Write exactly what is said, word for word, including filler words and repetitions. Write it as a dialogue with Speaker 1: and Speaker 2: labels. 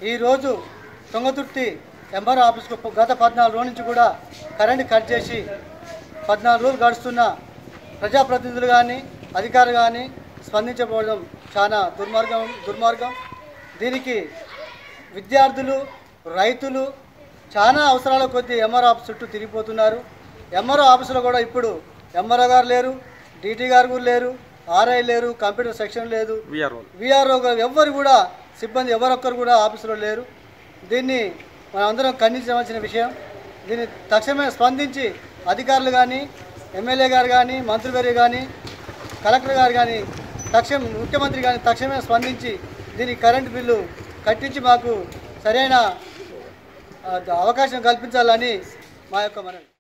Speaker 1: ఈరోజు తుంగతుర్తి ఎంఆర్ఓ ఆఫీస్కు గత పద్నాలుగు రోజుల నుంచి కూడా కరెంటు కట్ చేసి పద్నాలుగు రోజులు గడుస్తున్న ప్రజాప్రతినిధులు కానీ అధికారులు కానీ స్పందించకపోవడం చాలా దుర్మార్గం దుర్మార్గం దీనికి విద్యార్థులు రైతులు చాలా అవసరాల కొద్దీ ఎంఆర్ఓ ఆఫీస్ చుట్టూ తిరిగిపోతున్నారు. ఎంఆర్ఓ ఆఫీసులో కూడా ఇప్పుడు ఎంఆర్ఓ గారు లేరు, డీటీ గారు కూడా లేరు, ఆర్ఐ లేరు, కంప్యూటర్ సెక్షన్ లేదు, విఆర్ఓ గారు ఎవ్వరు కూడా సిబ్బంది ఎవరొక్కరు కూడా ఆఫీసులో లేరు. దీన్ని మనం అందరం ఖండించవలసిన విషయం. దీన్ని తక్షణమే స్పందించి అధికారులు కానీ ఎమ్మెల్యే గారు కానీ మంత్రివర్యులు కానీ కలెక్టర్ గారు కానీ తక్షణం ముఖ్యమంత్రి కానీ తక్షణమే స్పందించి దీనికి కరెంటు బిల్లు కట్టించి మాకు సరైన అవకాశం కల్పించాలని మా యొక్క మనవి.